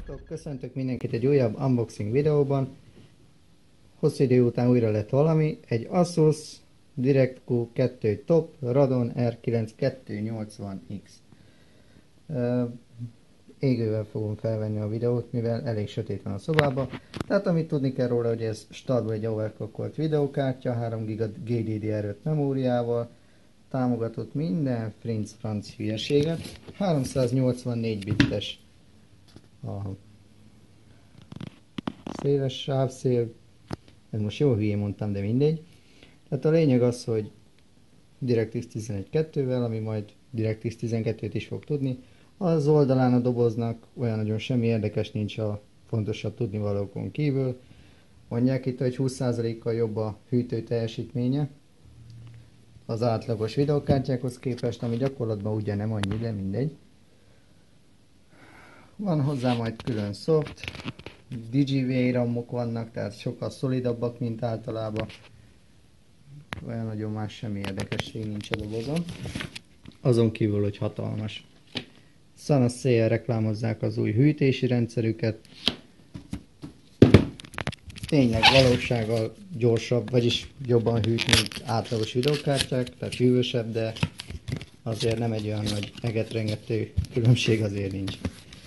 Sziasztok! Köszöntök mindenkit egy újabb unboxing videóban. Hosszú idő után újra lett valami. Egy Asus DirectQ 2 Top Radeon R9 280X. Égővel fogom felvenni a videót, mivel elég sötét van a szobában. Tehát amit tudni kell róla, hogy ez startból egy overclockolt videókártya, 3 GB GDDR5 memóriával, támogatott minden franc hülyeséget, 384 bites a széles sávszél, ez most jó hülyén mondtam, de mindegy. Tehát a lényeg az, hogy DirectX 11.2-vel, ami majd DirectX 12-t is fog tudni. Az oldalán a doboznak olyan nagyon semmi érdekes nincs a fontosabb tudnivalókon kívül. Mondják itt, hogy 20%-kal jobb a hűtő teljesítménye az átlagos videokártyákhoz képest, ami gyakorlatban ugye nem annyi, de mindegy. Van hozzá majd külön szoft, DigiV RAM-ok vannak, tehát sokkal szolidabbak, mint általában. Olyan nagyon más semmi érdekesség nincs a dobozon. Azon kívül, hogy hatalmas. Szanaszéjjel reklámozzák az új hűtési rendszerüket. Tényleg valósággal gyorsabb, vagyis jobban hűt, mint átlagos videokártyák, tehát hűvösebb, de azért nem egy olyan nagy egetrengető különbség azért nincs.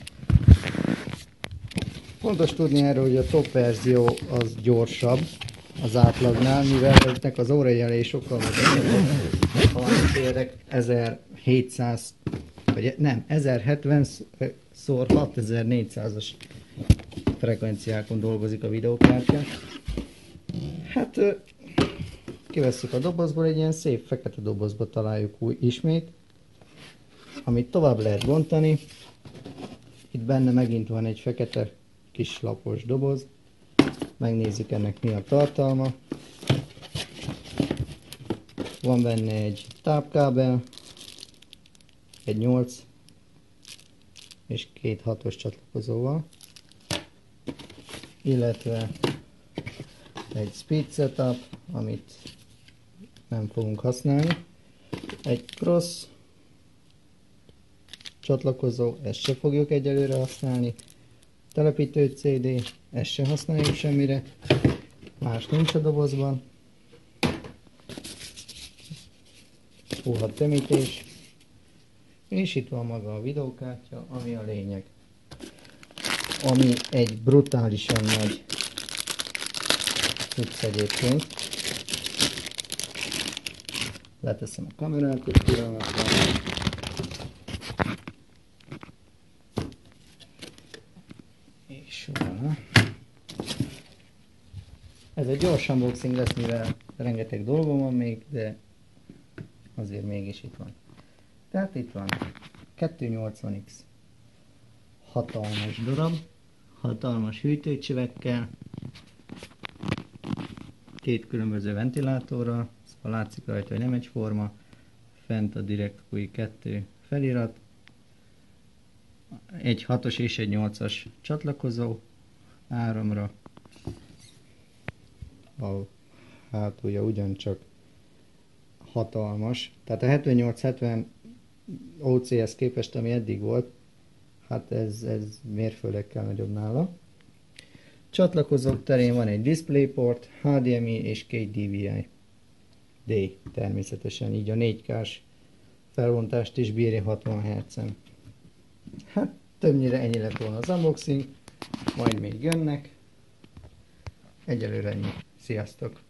Fontos tudni erről, hogy a top verzió az gyorsabb az átlagnál, mivel eznek az órajelei sokkal magasabb. Ha például 1700, vagy nem, 1070x6400-as frekvenciákon dolgozik a videokártya. Hát kivesszük a dobozból, egy ilyen szép fekete dobozba találjuk ismét, amit tovább lehet bontani. Itt benne megint van egy fekete kis lapos doboz. Megnézzük ennek mi a tartalma. Van benne egy tápkábel, egy 8 és 2 6-os csatlakozóval, illetve egy speed setup, amit nem fogunk használni, egy cross csatlakozó, ezt se fogjuk egyelőre használni, telepítő CD, ezt se használjuk semmire, más nincs a dobozban, puha tömítés, és itt van maga a videókártya, ami a lényeg, ami egy brutálisan nagy cucc egyébként. Leteszem a kamerát egy pillanatra. És voilà. Ez egy gyors unboxing lesz, mivel rengeteg dolgom van még, de azért mégis itt van. Tehát itt van 280X. Hatalmas darab, hatalmas hűtőcsövekkel, két különböző ventilátorral, szóval látszik rajta, hogy nem egyforma, fent a DirectQ 2 felirat, egy 6-os és egy 8-as csatlakozó áramra, a hátulja ugyancsak hatalmas, tehát a 7870 OC-hez képest, ami eddig volt, hát ez mérföldekkel nagyobb nála. Csatlakozók terén van egy DisplayPort, HDMI és 2 DVI. D természetesen, így a 4K-s felbontást is bírja 60 Hz-en. Hát többnyire ennyi lett volna az unboxing, majd még jönnek. Egyelőre ennyi. Sziasztok!